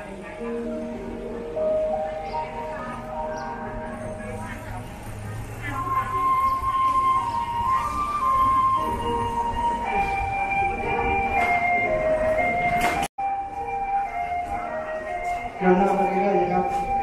เดินหน้าไปเรื่อยๆครับ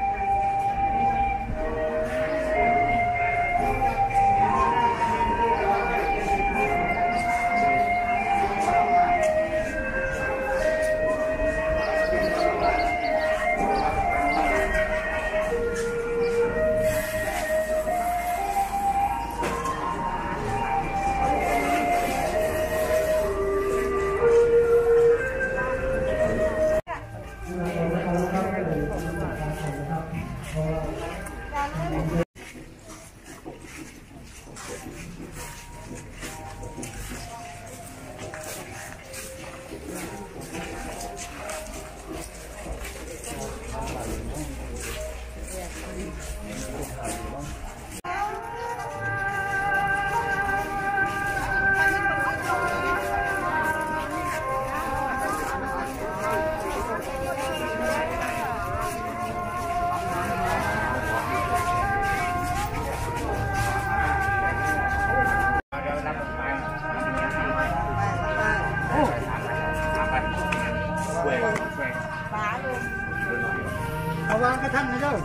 เอาวางกระทั่งนะเจ้า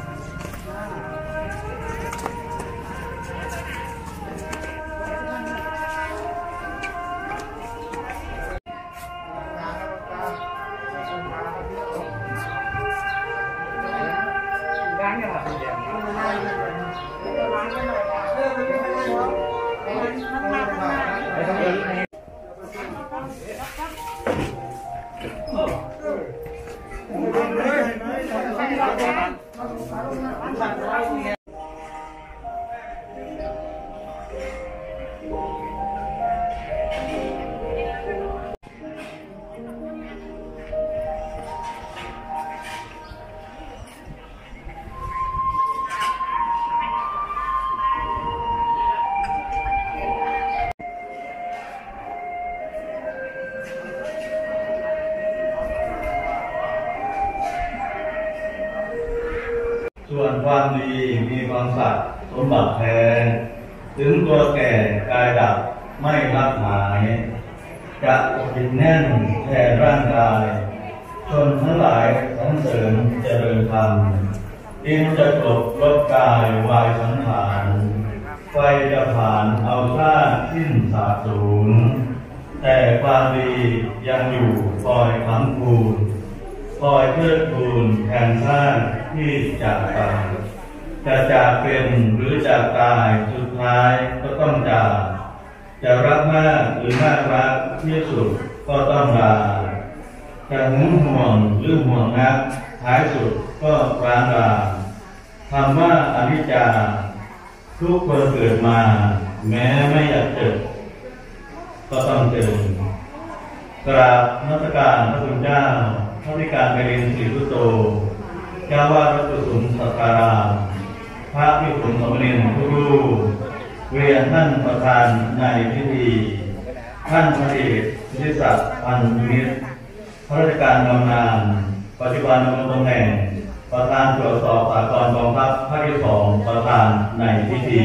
ส่วนความดีมีความสัตย์สมบัติแทนถึงตัวแก่กายดับไม่รับหายจะติดแน่นแทนร่างกายชนทั้งหลายสรรเสริญเจริญธรรมดินจะกลบลบกายวายสังขารไฟจะผ่านเอาท่าสิ้นสาบสูญแต่ความดียังอยู่คอยค้ำคูณคอยเทิดทูนแทนชาติที่จากไปจะจากเป็นหรือจากตายสุดท้ายก็ต้องจากจะรักมากหรือน่ารักที่สุดก็ต้องลาจะหึงห่วงหรือห่วงนักท้ายสุดก็ร้างราคำว่าอนิจจาทุกคนเกิดมาแม้ไม่อยากเจอก็ต้องเจอกราบนมัสการพระคุณเจ้าพระธิการไพรินทร์ศรีสุโตเจ้าวาดวัดกุสุมสักการามพระภิกษุสามเณรทุกรูปเรียนท่านประธานในพิธีท่านพระเอกศิริศักดิ์พันธ์มิตรข้าราชการบำนาญปัจจุบันดำรงตำแหน่งประธานตรวจสอบสากลกองทัพภาคที่ 2ประธานในพิธี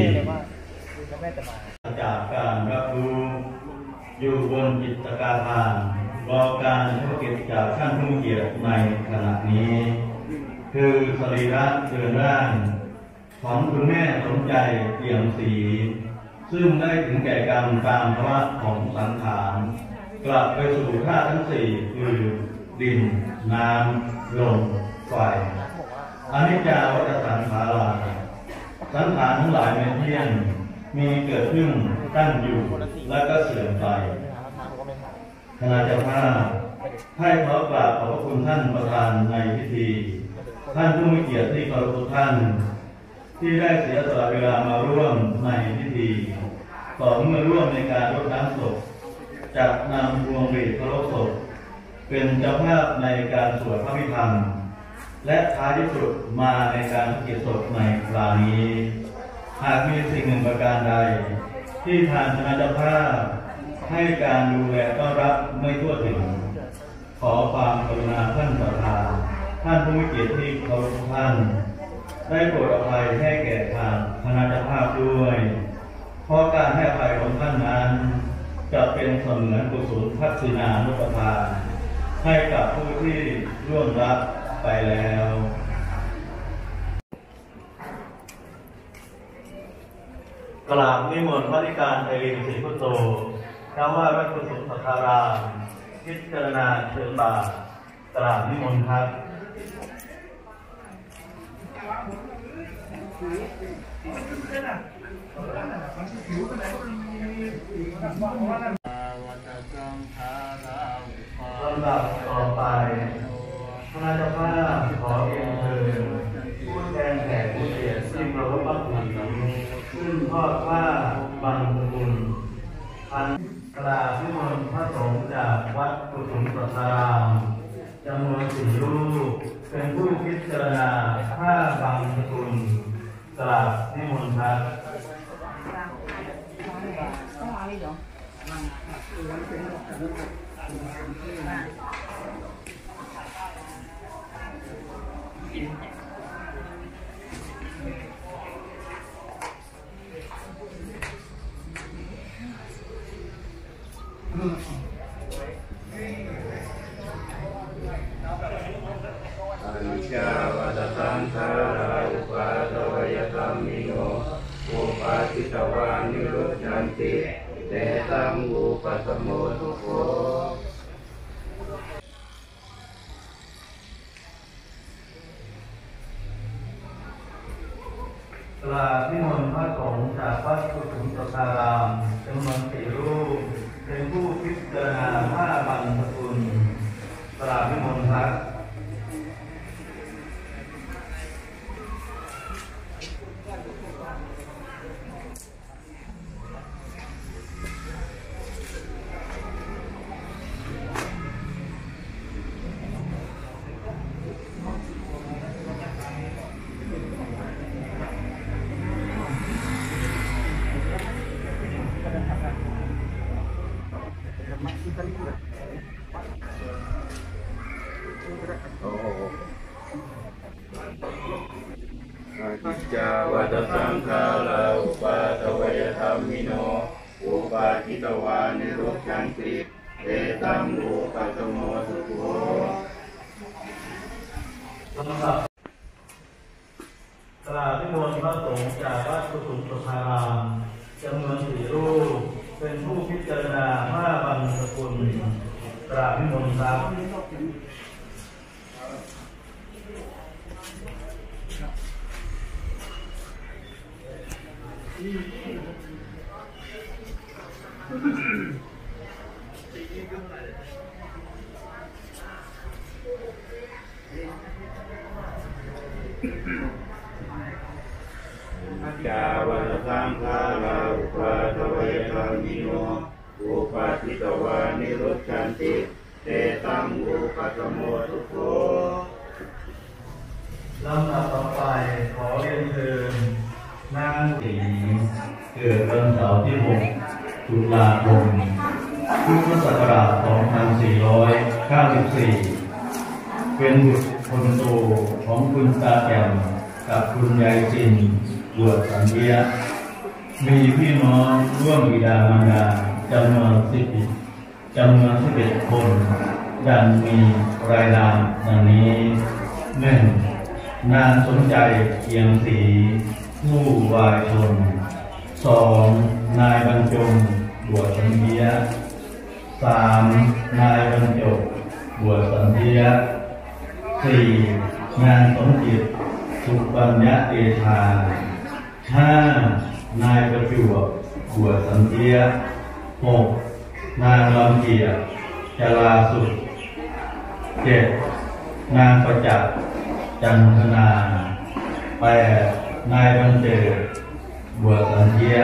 จากการรับรู้อยู่บนจิตกาธานรอการเฉพาะกิจจากท่านผู้มีเกียรติในขณะนี้คือสรีระเดินร่างของคุณแม่สมใจเปี่ยมศรีซึ่งได้ถึงแก่กรรมตามภาวะของสังขารกลับไปสู่ธาตุทั้ง4คือดินน้ำลมไฟอนิจจาวัฏสังขาราสังขารทั้งหลายไม่เที่ยงมีเกิดขึ้นตั้งอยู่และก็เสื่อมไปคณะเจ้าภาพให้ขอกราบขอบพระคุณท่านประธานในพิธีท่านผู้มีเกียรติที่เคารพทุกท่านที่ได้เสียสละเวลามาร่วมในพิธีต่อเมื่อร่วมในการรดน้ำศพจัดนำพวงหรีดเคารพศพเป็นเจ้าภาพในการสวดพระพิธรรมและท้ายที่สุดมาในการเกียรติศพในคราวนี้หากมีสิ่งหนึ่งประการใดที่ทางคณะเจ้าภาพให้การดูแลต้อนรับไม่ทั่วถึงขอความกรุณาท่านประธานท่านผู้มีเกียรติที่เคารพทุกท่านได้โปรดอภัยให้แก่ทางคณะเจ้าภาพด้วยเพราะการให้อภัยของท่านนั้นจะเป็นเสมือนกุศลทักษิณานุปทานให้กับผู้ที่ร่วงลับไปแล้วกราบนิมนต์พระธิการไพลินศรีพุทโธเจ้าว่าวัดกุศลสัทธารามพิจารณาเชิญบาตรกราบนิมนต์ครับลำดับต่อไปคณะเจ้าภาพขอเรียนเชิญผู้แทนแขกผู้เกียรติที่เคารพนับถือขึ้นทอดผ้าบังสกุลพันกราบนิมนต์พระสงฆ์จากวัดกุศลสัทธารามจำนวน4 รูปเป็นผู้พิจารณาผ้าบังสกุลกราบนิมนต์ครับอนิจจาวัฏสังขาราอุปาทวยธรรมิโนอุปาทิตวานิโรธยันติเตตังอุปสมโมทุโขกราบนิมนต์พระสงฆ์จากวัดกุศลสัทธารามจำนวน4 รูปเป็นผู้พิจารณาผ้าบังสกุลกราบนิมนต์ครับอนิจจาวัฏสังขาราอุปาทวยธรรมิโนอุปาทิตวานิโรธยันติเตตังอุปสมโมทุโขกราบนิมนต์พระสงฆ์จากวัดกุศลสัทธารามจำนวน4 รูปเป็นผู้พิจารณาผ้าบังสกุลกราบนิมนต์ครับจาวัฏสังขาราอุปาทวยธรรมิโนอุปาทิตวานิโรธยันติเตตังอุปสมโมทุโขลำดับต่อไปขอเรียนเชิญนางศรีเกิดวันเสาร์ที่ 6 ตุลาคม พุทธศักราช 2494 เป็นบุตรคนโตของคุณตาแจ่มกับคุณยายจินบวชสัญญามีพี่น้องร่วมบิดามารดาจำนวน11 คนดังมีรายนามดังนี้ 1. นางสนใจเอียงศรีผู้วายชน 2. นายบรรจงบวชสัญญา 3. นายบรรจงบวชสัญญา 4. นางสมจิตสุปัญญาเอชา 5. นายประจวบบวชสัญญา 6. นางลำเกียรติจราสุด 7. นางประจักษ์จันทนา 8. นายบรรเจิดบวชสัญญา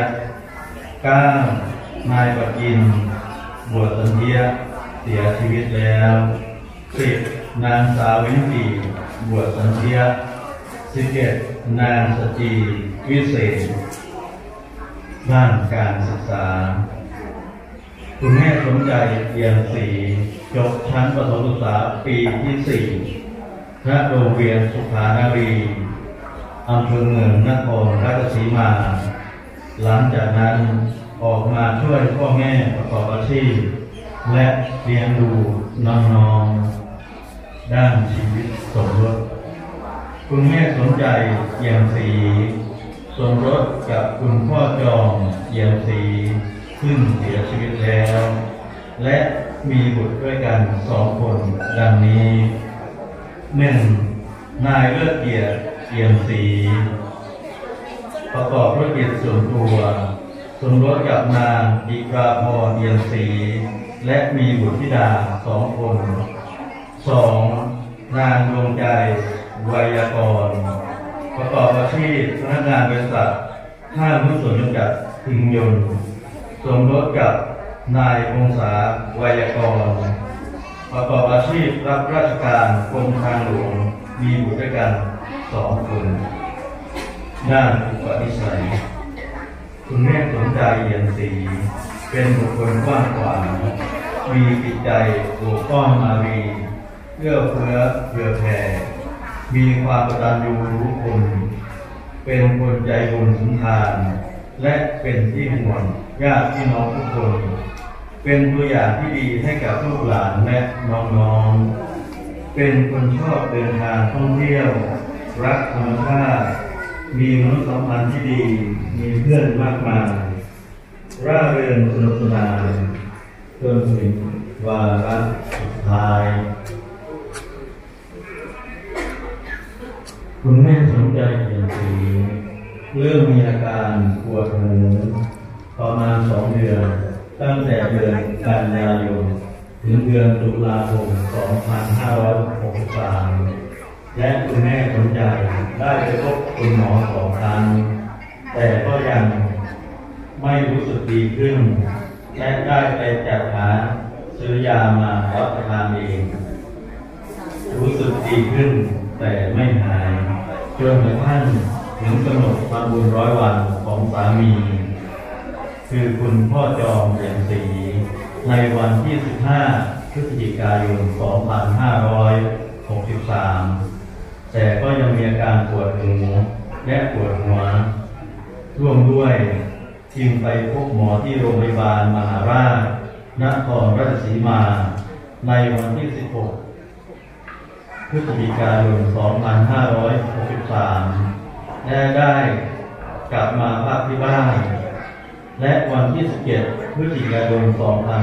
9. นายประกินบวชสัญญาเสียชีวิตแล้ว 10. นางสาวินตีบวชสัญญา 11. นางสจีวิเศษด้านการศึกษาคุณแม่สนใจเอียงศรีจบชั้นประถมศึกษาปีที่ 4 ณโรงเรียนสุขานารีอำเภอเมืองนครราชสีมา หลังจากนั้นออกมาช่วยพ่อแม่ประกอบอาชีพและเลี้ยงดูน้องๆด้านชีวิตสมรสคุณแม่สนใจเอี่ยมศรีสมรสกับคุณพ่อจอมเอี่ยมศรีซึ่งเสียชีวิตแล้วและมีบุตรด้วยกัน2 คนดังนี้ 1. นายเลิศเกียรติเอี่ยมศรีประกอบธุรกิจส่วนตัวสมรสกับนางดิกราพรเอี่ยมศรีและมีบุตรธิดา2 คน 2. นางดวงใจไวยากรประกอบอาชีพพนักงานบริษัทห้างหุ้นส่วนจำกัดพิมยนต์สมรสกับนายพงษาไวยากรประกอบอาชีพรับราชการกรมทางหลวงมีบุตรด้วยกัน2 คนด้านอุปนิสัยคุณแม่สนใจเอี่ยมศรีเป็นบุคคลกว้างขวางมีจิตใจโอบอ้อมอารีเอื้อเฟื้อเผื่อแผ่มีความกตัญญูรู้คุณเป็นคนใจบุญสุนทานและเป็นที่ห่วงญาติพี่น้องทุกคนเป็นตัวอย่างที่ดีให้กับลูกหลานและน้องๆเป็นคนชอบเดินทางท่องเที่ยวรักธรรมชาติมีมนุษยสัมพันธ์ที่ดีมีเพื่อนมากมายร่าเริงสนุกสนานจนถึงวาระสุดท้ายคุณแม่สนใจเอี่ยมศรีเริ่มมีอาการปวดหูประมาณ2 เดือนตั้งแต่เดือนกันยายนถึงเดือนตุลาคม 2563 และคุณแม่สนใจได้ไปพบคุณหมอ2 ครั้งแต่ก็ยังไม่รู้สึกดีขึ้นและได้ไปจัดหาซื้อยามารับประทานเองรู้สึกดีขึ้นแต่ไม่หายจนกระทั่งถึงกำหนดทำบุญ100 วันของสามีคือคุณพ่อจอมเอี่ยมศรีในวันที่15 พฤศจิกายน 2563 แต่ก็ยังมีอาการปวดหูและปวดหัวร่วมด้วยจึงไปพบหมอที่โรงพยาบาลมหาราชนครราชสีมาในวันที่16 พฤศจิกายน 2563 และได้กลับมาพักที่บ้านและวันที่17 พฤศจิกายน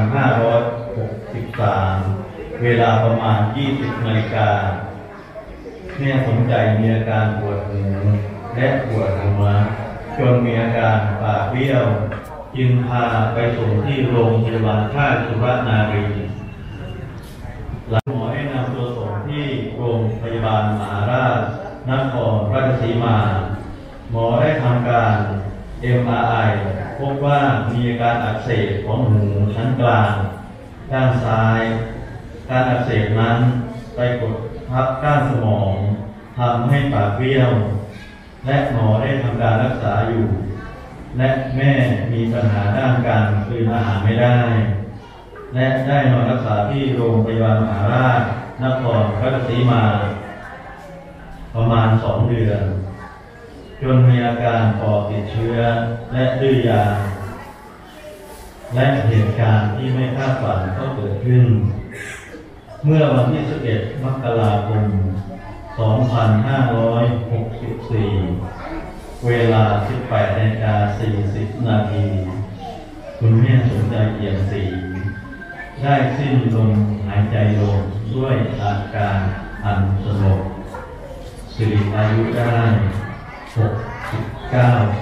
2563 เวลาประมาณ 20 นาฬิกาแม่สนใจมีอาการปวดหูและปวดหัวจนมีอาการปากเบี้ยวจึงพาไปส่งที่โรงพยาบาลค่ายสุรนารีหลังหมอได้นำตัวส่งที่โรงพยาบาลมหาราชนครราชสีมาหมอได้ทำการ MRI พบว่ามีอาการอักเสบของหูชั้นกลางด้านซ้ายการอักเสบนั้นไปกดทับก้านสมองทำให้ปากเบี้ยวและหมอได้ทำการรักษาอยู่และแม่มีปัญหาด้านการกลืนอาหารไม่ได้และได้นอนรักษาที่โรงพยาบาลมหาราชนครราชสีมาประมาณ2 เดือนจนมีอาการปอดติดเชื้อและดื้อยาและเหตุการณ์ที่ไม่คาดฝันก็เกิดขึ้นเมื่อวันที่11 มกราคม 2564 เวลา 18:40 นาทีคุณแม่สนใจเอี่ยมศรีได้สิ้นลมหายใจลงด้วยอาการอันสงบสิริอายุได้69 ปี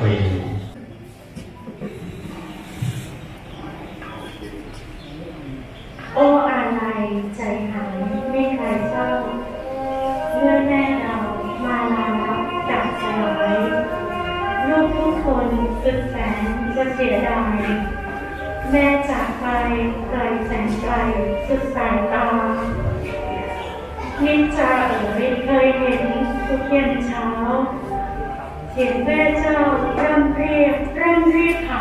โอ้อาลัยใจหายไม่ใครเศร้าเมื่อแม่เรามาลาลับจากสลายลูกทุกคนสุดแสนจะเสียดายแม่จากไปไกลแสนไกลสุดสายตานิจจาเคยเห็นทุกเย็นเช้าเสียงแม่เจ้าเริ่มเรียกหา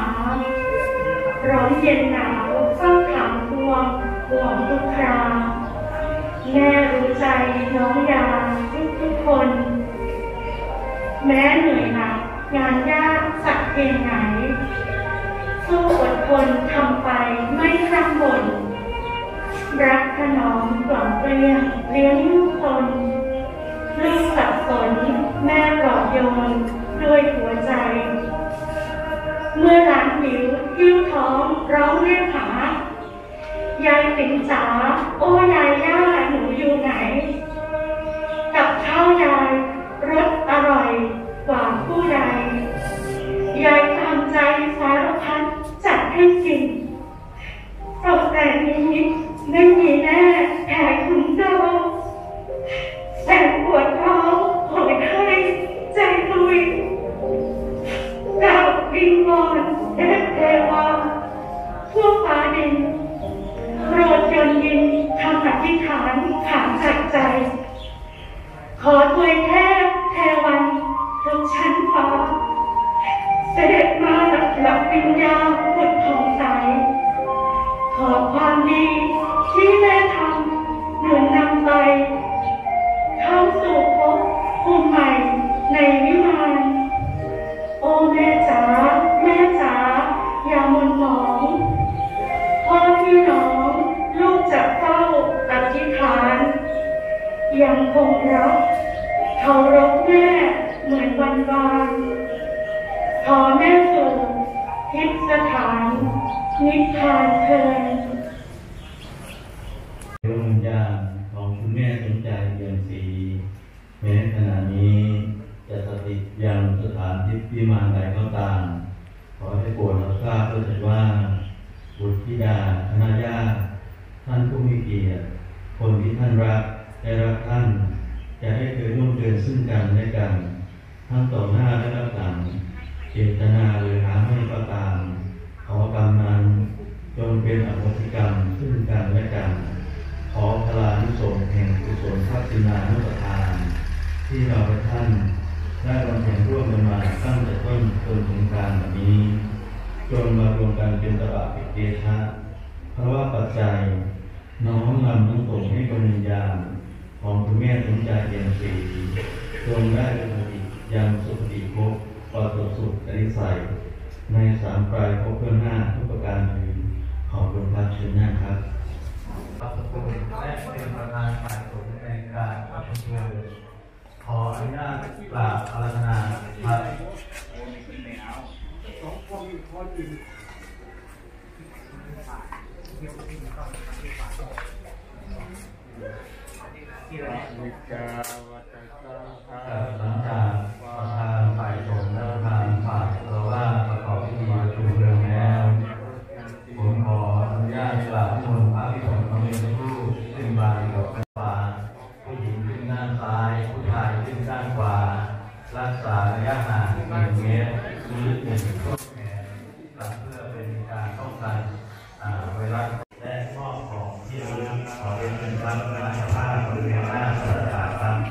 ร้อนเย็นหนาวเฝ้าถามห่วงทุกคราแม่รู้ใจน้องยาทุกคน แม้เหนื่อยหนักงานยากสักเพียงไหนสู้อดทนทำไปไม่พร่ำบ่นรักถนอมกล่อมเกลี้ยงเลี้ยงลูกคนลูกสับสนแม่ปลอบโยนด้วยหัวใจเมื่อหลานหิวหิ้วท้องร้องเรียกหายายติ๋งจ๋าโอ้ยายย่าหนูอยู่ไหนกับข้าวยายรสอร่อยกว่าผู้ใดยายตามใจสารพัดจัดให้กินแต่นี้ไม่มีแน่แผลขุนโตแต่ปวดท้องหอยไข้ใจลุยกราบวิงวอนเทวาทั่วฟ้าดินโปรดยนยินคำอธิษฐานถามจากใจขอถวยเทพเทวันทุกชั้นฟ้าเสด็จมาหลับวิญญาณบุตรของใสขอความดีที่แม่ทำหนุนนำไปเข้าสู่ภพภูมิใหม่ในวิมานโอ้แม่จ๋าแม่จ๋าอย่าหม่นหมองพ่อพี่น้องลูกจะเฝ้าอธิษฐานยังคงรักเคารพแม่เหมือนวันวานขอแม่สู่ทิพย์สถานนิพพานเทินดวงวิญญาณของคุณแม่สนใจเยี่ยมศรีแม้ขณะนี้จะสถิตยังสถานทิพย์วิมานใดก็ตามขอให้โปรดรับทราบด้วยเถิดว่าบุตรธิดาคณะญาติท่านผู้มีเกียรติคนที่ท่านรักได้รักท่านจะให้เคยร่วมเดินซึ่งกันและกันทั้งต่อหน้าและรับหลังเจตนาหรือหาไม่ก็ตามขอกรรมนั้นจงเป็นอโหสิกรรมซึ่งกันและกันขอพลานุสงส์แห่งกุศลทักษิณานุปทานที่เราและท่านได้บำเพ็ญร่วมกันมาตั้งแต่ต้นจนถึงการแบบนี้จนมารวมกันเป็นตบะปิเกชะเพราะว่าปัจจัยน้อมนำทั้งส่งให้ดวงวิญญาณของคุณแม่สมใจเย็นศรีจงได้เป็นปฏิยังสุขติภพปรารถสุขอริสัยในสามปลายภพเพื่อหน้าทุกประการคือขอบคุณครับเชิญหน้าครับรับสกุลและเป็นประธานฝ่ายสงฆ์ในการประชุมขออนุญาตกราบอาราธนาครับวิจาวัตสังฆาหลังจากประธานฝ่ายสงฆ์และประธานฝ่ายเราว่าประกอบพิธีประชุมเรื่องแล้วผมขออนุญาตกราบนิมนต์พระภิกษุสามเณรผู้ขึ้นบานกับพระบาทผู้หญิงขึ้นด้านซ้ายผู้ชายขึ้นด้านขวารักษาระยะห่าง1 เมตรมือ1ต้นแขนเพื่อเป็นการป้องกันไวรัสและมอบของที่ระลึกขอเป็นเป็นการราชภาพบริเวณหน้าสารศาสตร์ครับ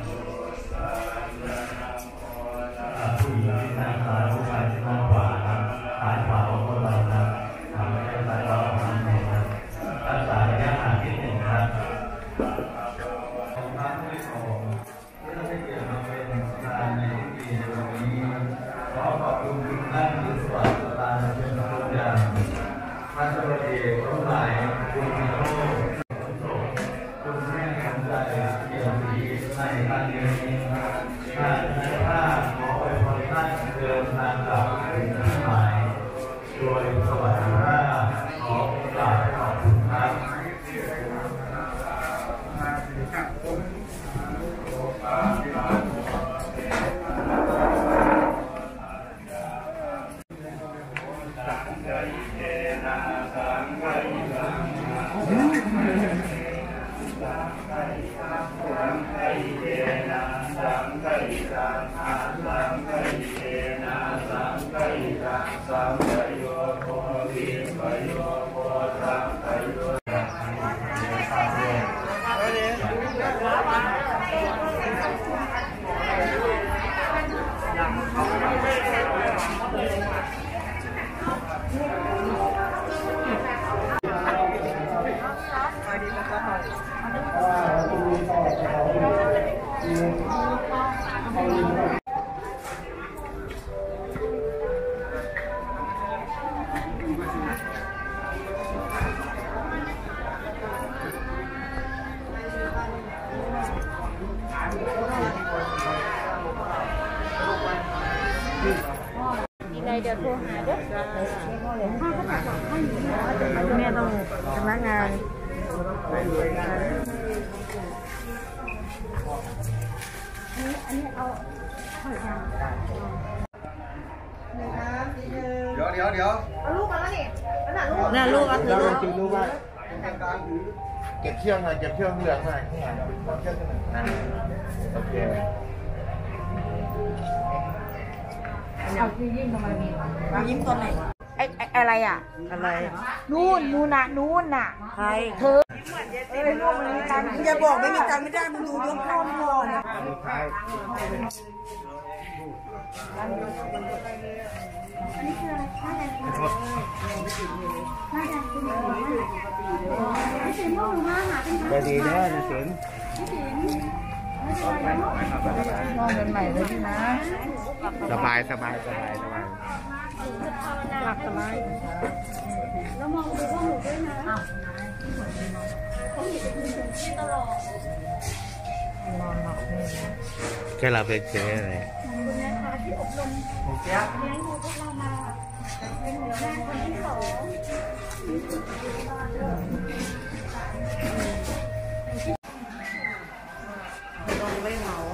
ผู้หญิงที่ด้านซ้ายผู้ชายที่ด้านขวาครับซ้ายขวาของคนเราครับไม่ใช่ซ้ายขวาของท่านเองครับรักษาระยะห่างนิดหนึ่งครับของพระผู้ที่ของที่เราได้เกี่ยวมาเป็นประธานในพิธีในวันนี้ขอขอบคุณทุกท่านที่สวัสดิ์ประธานเป็นทุกอย่างท่านเจ้าหน้าที่ทั้งหลายคุณมีโลกคุณแม่สนใจเกี่ยวกับในการเรียนนี้ท่านในภาพขออวยพรท่านเดินทางกลับถึงที่หมายโดยสวัสดิภาพขอกราบขอบคุณครับขเดี๋ยวเอาลูกมาแล้วนี่นั่นน่ะลูกน่ะลูกก็ถือจุดลูกไว้เก็บเชือกหน่อยเก็บเชือกเหลืองหน่อยโอเคเอาที่ยิ้มทำไมมียิ้มตอนไหนอะไรอ่ะอะไรนู่นน่ะใครเธอลูกมันมีตังค์อย่าบอกไม่มีตังค์ไม่ได้มึงดูยกข้อมือก่อนสุดท้ายจะดีแล้วนะเสียงมองเงินใหม่เลยพี่นะสบายหลับสบายแล้วมองดูพวกหนูด้วยนะแค่เราเป็นเจ๊อะไรคุณนะคะที่อบรมเลี้ยงดูพวกเรามาเป็นหัวหน้าคนที่สองต้องไม่เหมา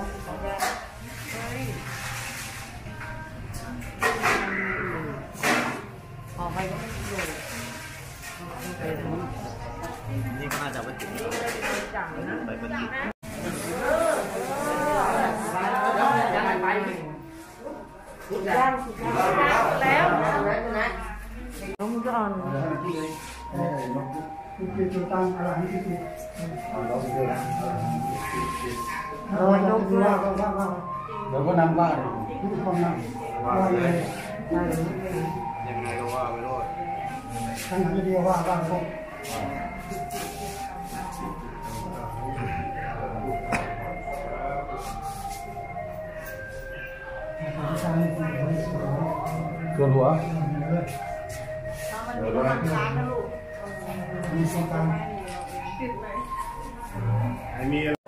ออกไปก็ไม่อยู่นี่ก็น่าจะไปถึงไปเป็นแล้วน้องจะอ่อนจุดตั้งอะไรนี่คือยกด้วยเดี๋ยวก็นำบ้านทุกคนนั่งว่าเลยยังไงก็ว่าไปโลดท่านจะเดียวว่าบ้านพวกส่วนหัวมีส่วนกลางมี